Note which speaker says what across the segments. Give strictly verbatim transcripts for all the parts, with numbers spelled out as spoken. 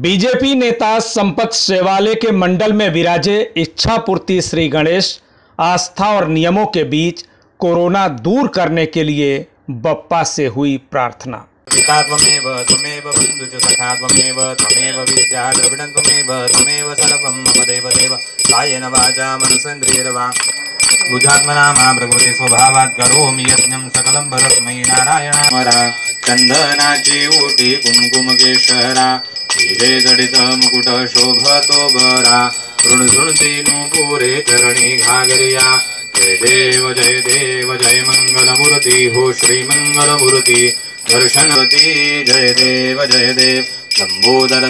Speaker 1: BJP नेता संपत सेवाले के मंडल में विराजे इच्छापूर्ति श्री गणेश आस्था और नियमों के बीच कोरोना दूर करने के लिए बप्पा से हुई प्रार्थना।
Speaker 2: पिता त्वमेव त्वमेव बन्धु च सखा त्वमेव त्वमेव विद्या द्रविणं त्वमेव त्वमेव सर्वं मम देवदेव कायेन वाचा मनसेन्द्रियैर्वा बुद्ध्यात्मना मा प्रकृति स्वभावात् करोमि यज्ञं सकलं परस्मै नारायणामरा चन्दनाची ऊटी कुमकुमकेशरा हीरे जडित मुकुट शोभतो बरा ऋणसृणति नूपुरे चरणी घागरिया जय देव जय देव जय मंगलमूर्ति हो श्री मंगलमूर्ति दर्शनवती जय देव जय देव लंबोदर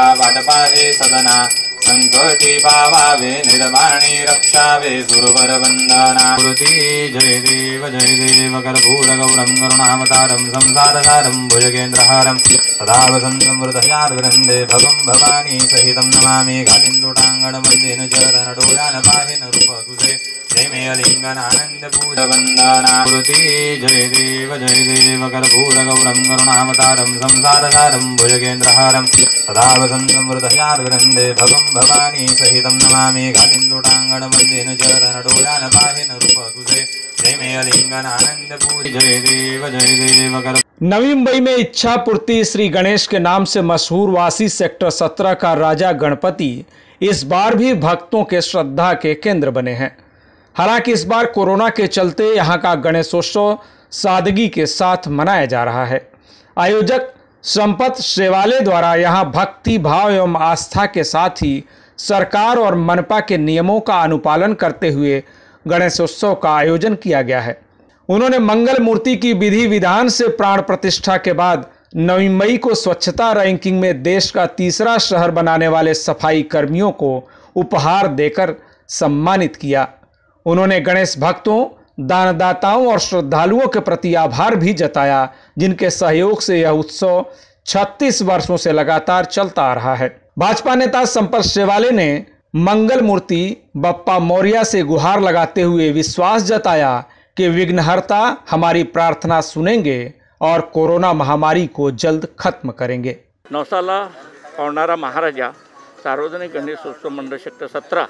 Speaker 2: वाटपावे सदना संकटी पावावे निर्वाणी रक्षावे सुरवर वंदना मूर्ति जय देव जय देव कर्पूर गौरम करुणावतारम संसारसारम भुजगेन्द्रहारम सदा वसंतं हृदयार्वृन्दे भवं भवानी सहितं नमामि कालिन्दुटाङ्गणमन्दिन चरणडोलान पाहिन रूपकुशे जय मे अलिङ्गनानन्द पूज वन्दना मूर्ति जय देव जय देव कर्पूर गौरम करुणावतारम संसारसारम भुजगेन्द्रहारम सदा वसंतं हृदयार्वृन्दे भवं भवानी सहितं नमामि कालिन्दुटाङ्गणमन्दिन चरणडोलान पाहिन रूपकुशे जय मे अलिङ्गनानन्द पूज जय देव जय देव कर।
Speaker 1: नवी मुंबई में इच्छापूर्ति श्री गणेश के नाम से मशहूर वासी सेक्टर सत्रह का राजा गणपति इस बार भी भक्तों के श्रद्धा के केंद्र बने हैं। हालांकि इस बार कोरोना के चलते यहां का गणेशोत्सव सादगी के साथ मनाया जा रहा है। आयोजक संपत सेवाले द्वारा यहां भक्ति भाव एवं आस्था के साथ ही सरकार और मनपा के नियमों का अनुपालन करते हुए गणेशोत्सव का आयोजन किया गया है। उन्होंने मंगल मूर्ति की विधि विधान से प्राण प्रतिष्ठा के बाद नवी मई को स्वच्छता रैंकिंग में देश का तीसरा शहर बनाने वाले सफाई कर्मियों को उपहार देकर सम्मानित किया। उन्होंने गणेश भक्तों, दानदाताओं और श्रद्धालुओं के प्रति आभार भी जताया, जिनके सहयोग से यह उत्सव छत्तीस वर्षों से लगातार चलता आ रहा है। भाजपा नेता संपत सेवाले ने मंगल मूर्ति बप्पा मौर्य से गुहार लगाते हुए विश्वास जताया कि विघ्नहर्ता हमारी प्रार्थना सुनेंगे और कोरोना महामारी को जल्द खत्म करेंगे।
Speaker 3: नवसाला पावनारा महाराजा सार्वजनिक गणेशोत्सव मंडल सेक्टर सत्रह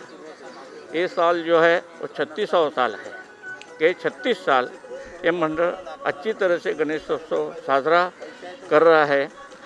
Speaker 3: ये साल जो है वो छत्तीसवां साल है। ये छत्तीस साल ये मंडल अच्छी तरह से गणेशोत्सव साजरा कर रहा है।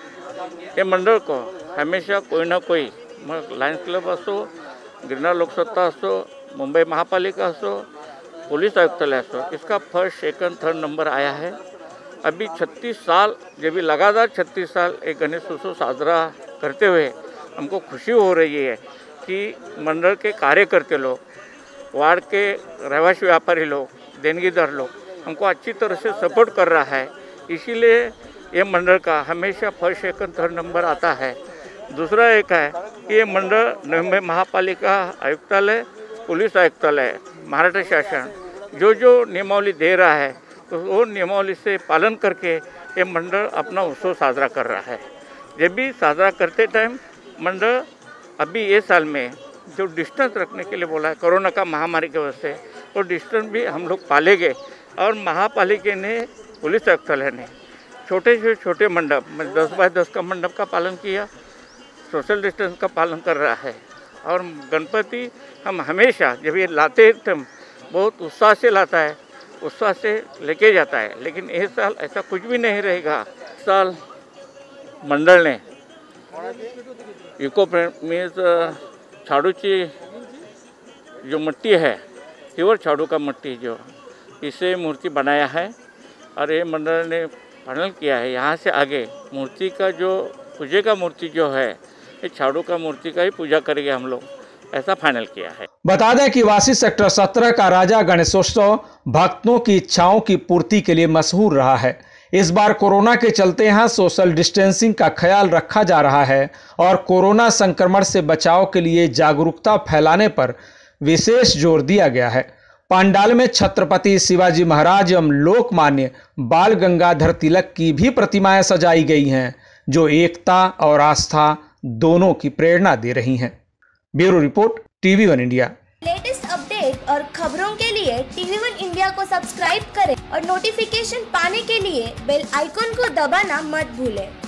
Speaker 3: ये मंडल को हमेशा कोई ना कोई लायन्स क्लब असो, गिरनार लोकसत्ता असो, मुंबई महापालिका असो, पुलिस आयुक्तालय असो, इसका फर्स्ट सेकंड थर्ड नंबर आया है। अभी छत्तीस साल जब भी लगातार छत्तीस साल एक गणेश उत्सव साजरा करते हुए हमको खुशी हो रही है कि मंडल के कार्यकर्ते लोग, वार्ड के रहवासी व्यापारी लोग, देनगीदार लोग हमको अच्छी तरह से सपोर्ट कर रहा है। इसीलिए ये मंडल का हमेशा फर्स्ट सेकंड थर्ड नंबर आता है। दूसरा एक है कि ये मंडल मुंबई महापालिका आयुक्तालय, पुलिस आयुक्तालय, महाराष्ट्र शासन जो जो नियमावली दे रहा है तो वो नियमावली से पालन करके ये मंडल अपना उत्सव साजरा कर रहा है। जब भी साजरा करते टाइम मंडल अभी ये साल में जो डिस्टेंस रखने के लिए बोला है कोरोना का महामारी की वजह से, वो डिस्टेंस भी हम लोग पालेंगे। और महापालिका ने, पुलिस आयुक्तालय ने छोटे से छोटे मंडप में दस बाय दस का मंडप का पालन किया, सोशल डिस्टेंस का पालन कर रहा है। और गणपति हम हमेशा जब ये लाते हैं बहुत उत्साह से लाता है, उत्साह से लेके जाता है। लेकिन इस साल ऐसा कुछ भी नहीं रहेगा। इस साल मंडल ने इको मीन्स झाड़ूची जो मिट्टी है, प्योर झाड़ू का मिट्टी जो, इसे मूर्ति बनाया है। और ये मंडल ने फाइनल किया है यहाँ से आगे मूर्ति का जो पूजे का मूर्ति जो है ये झाड़ू का मूर्ति का ही पूजा करेंगे हम लोग, ऐसा फाइनल किया है।
Speaker 1: बता दें कि वासी सेक्टर सत्रह का राजा गणेशोत्सव भक्तों की इच्छाओं की पूर्ति के लिए मशहूर रहा है। इस बार कोरोना के चलते यहाँ सोशल डिस्टेंसिंग का ख्याल रखा जा रहा है और कोरोना संक्रमण से बचाव के लिए जागरूकता फैलाने पर विशेष जोर दिया गया है। पंडाल में छत्रपति शिवाजी महाराज एवं लोकमान्य बाल गंगाधर तिलक की भी प्रतिमाएं सजाई गई हैं, जो एकता और आस्था दोनों की प्रेरणा दे रही हैं। Bureau report, TV one India.
Speaker 4: Latest update और खबरों के लिए टीवी वन इंडिया को सब्सक्राइब करें और नोटिफिकेशन पाने के लिए बेल आइकॉन को दबाना मत भूलें।